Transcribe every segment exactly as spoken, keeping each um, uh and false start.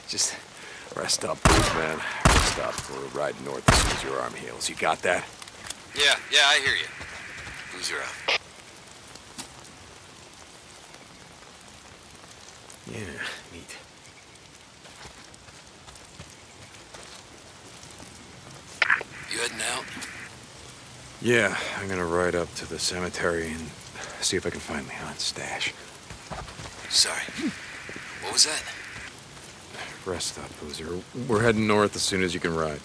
Just rest up, please, man. Rest up. We're riding north as soon as your arm heals. You got that? Yeah, yeah, I hear you. Boozer out. Yeah, neat. You heading out? Yeah, I'm gonna ride up to the cemetery and see if I can find Leon's stash. Sorry. What was that? Rest up, Boozer. We're heading north as soon as you can ride.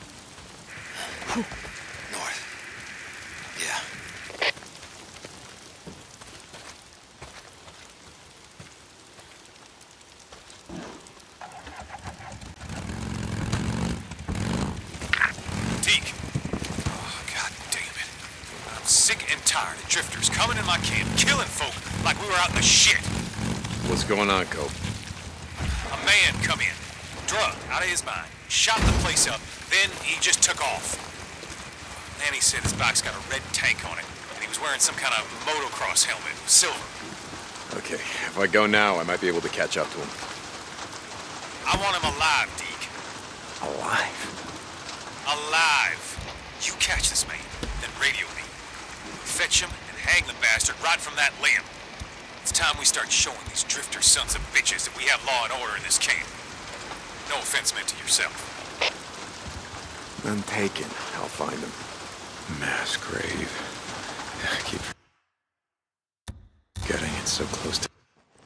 North. Yeah. Deke. Oh, God damn it. I'm sick and tired of drifters coming in my camp, killing folk like we were out in the shit. What's going on, Cope? A man come in, drugged out of his mind, shot the place up, then he just took off. Then he said his bike's got a red tank on it, and he was wearing some kind of motocross helmet, silver. Okay, if I go now, I might be able to catch up to him. I want him alive, Deke. Alive? Alive. You catch this man, then radio me. Fetch him and hang the bastard right from that limb. It's time we start showing these drifter sons of bitches that we have law and order in this camp. No offense meant to yourself. None taken. I'll find him. Mass grave. I keep getting it so close to...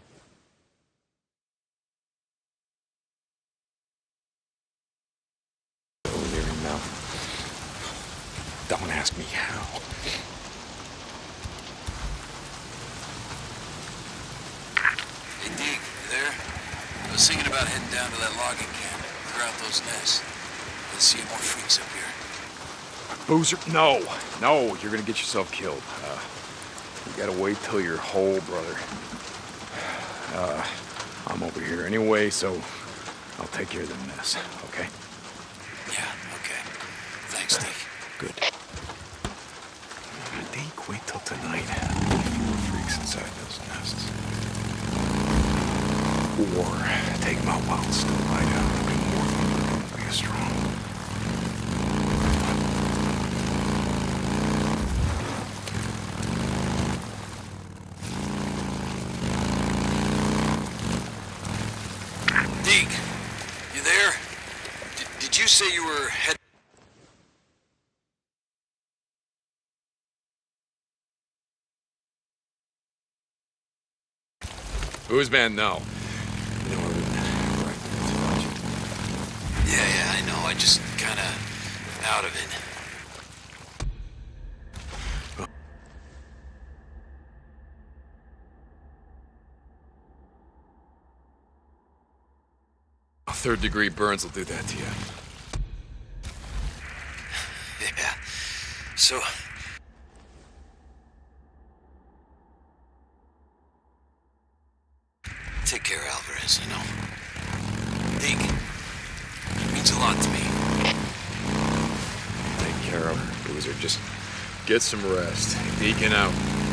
So near him now. Don't ask me how. Hey, Deke, you there? I was thinking about heading down to that logging camp, clear out those nests. Let's see more freaks up here. Boozer, no, no, you're gonna get yourself killed. Uh, you gotta wait till you're whole, brother. Uh, I'm over here anyway, so I'll take care of the mess, okay? Yeah, okay. Thanks, Deke. Good. Uh, Deke, wait till tonight. Fewer freaks inside those nests. Or take them out while it's still light out. There'll be more of them than be as strong. Deke, you there? D did you say you were head? Who's man now? You know, right. Yeah, yeah, I know. I just kinda out of it. Third degree burns will do that to you. Yeah. So... Take care, Alvarez, you know. Deke, it means a lot to me. Take care of her, Boozer. Just get some rest. Deacon out.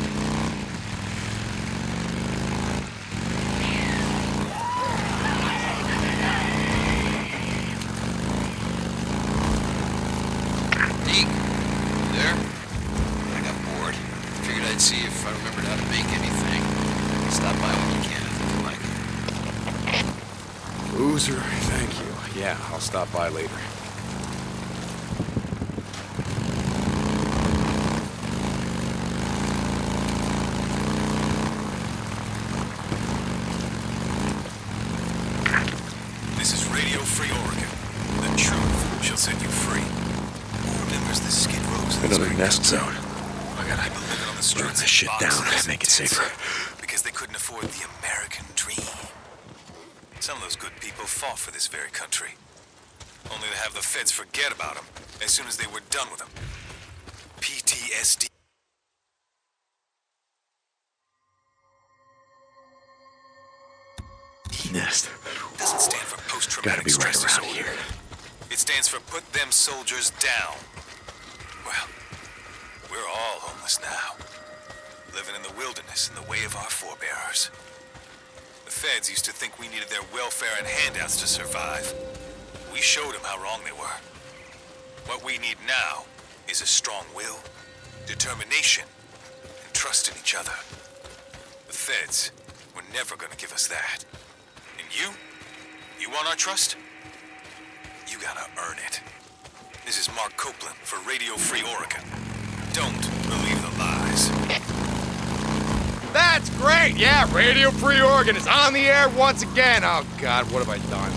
Deke, you there? I got bored. Figured I'd see if I remembered how to make anything. Stop by when you can if you like. Boozer, thank you. Yeah, I'll stop by later. This is Radio Free Oregon. The truth shall set you free. Who remembers the skid rows? Another nest zone. I gotta People living on the burn streets this shit down boxes and make it tents safer. because they couldn't afford the American dream. Some of those good people fought for this very country, only to have the feds forget about them as soon as they were done with them. P T S D. Nest. Doesn't stand for post-traumatic Gotta be right stress around disorder. here. It stands for put them soldiers down. Well, we're all homeless now, living in the wilderness in the way of our forebears. The feds used to think we needed their welfare and handouts to survive. We showed them how wrong they were. What we need now is a strong will, determination, and trust in each other. The feds were never gonna give us that. And you? You want our trust? You gotta earn it. This is Mark Copeland for Radio Free Oregon. Don't believe the lies. That's great! Yeah, Radio Free Oregon is on the air once again. Oh, God, what have I done?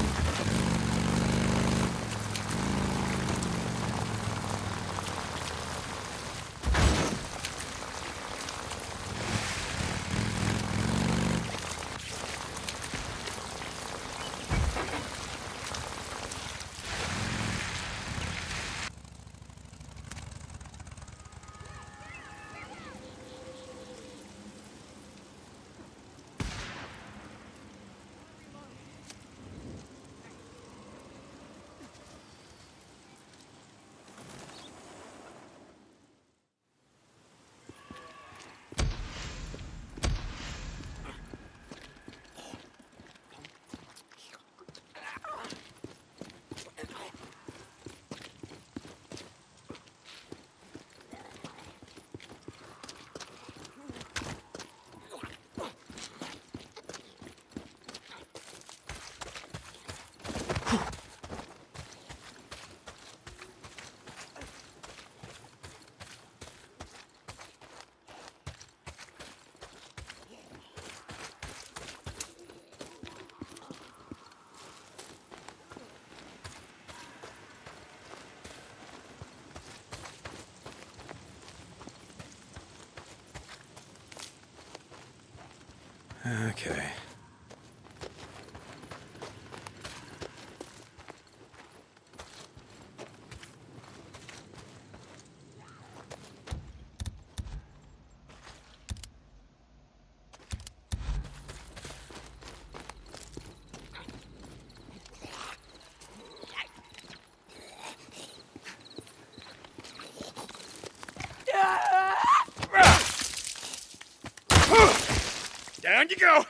Okay. Down you go!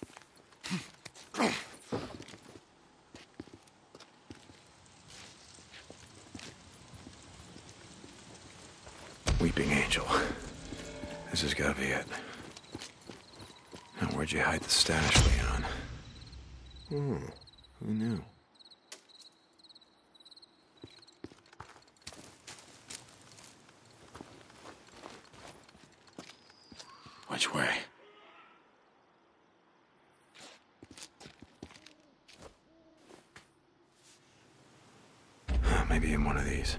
Weeping Angel. This has got to be it. Now, where'd you hide the stash, Leon? Hmm, who knew? Which way? Maybe in one of these.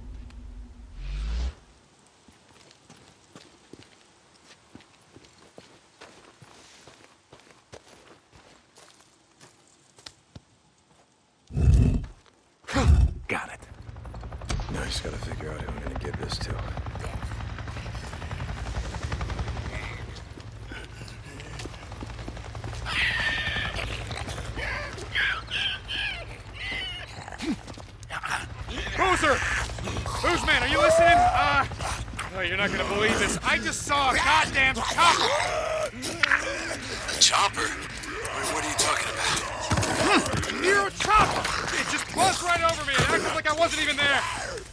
Got it. Now I just gotta figure out who I'm gonna give this to. Boozer! Boozman, are you listening? Uh, oh, you're not gonna believe this. I just saw a goddamn chopper! A chopper? What, what are you talking about? A Nero chopper! It just buzzed right over me. It acted like I wasn't even there.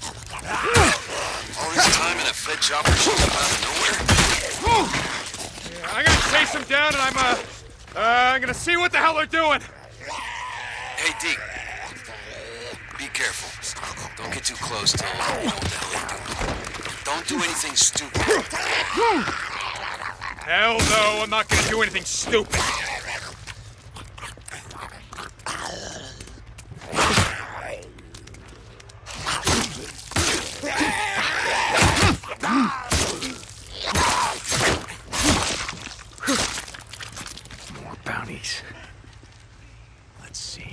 All this time and a Fed chopper shows up out of nowhere? Yeah, I'm gonna chase them down and I'm, uh, uh, I'm gonna see what the hell they're doing. Hey, Deke. Be careful. Don't get too close till you know what the hell they're doing. Don't do anything stupid. Hell no, I'm not gonna do anything stupid. More bounties. Let's see.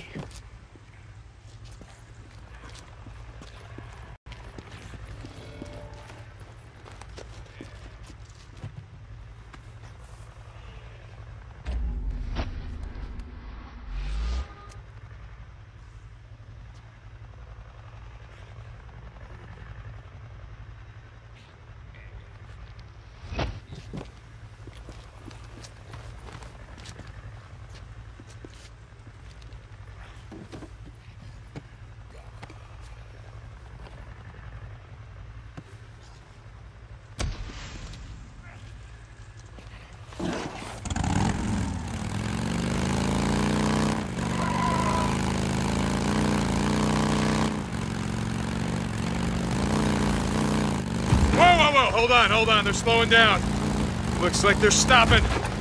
hold on, hold on. They're slowing down. Looks like they're stopping.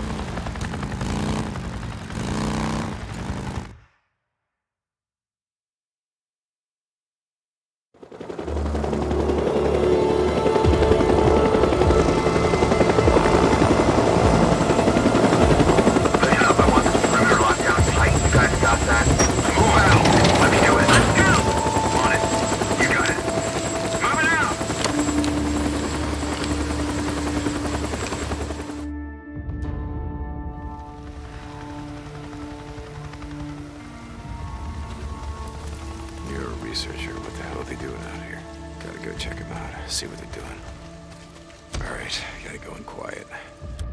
Researcher, what the hell are they doing out here? Gotta go check them out, see what they're doing. Alright, gotta go in quiet.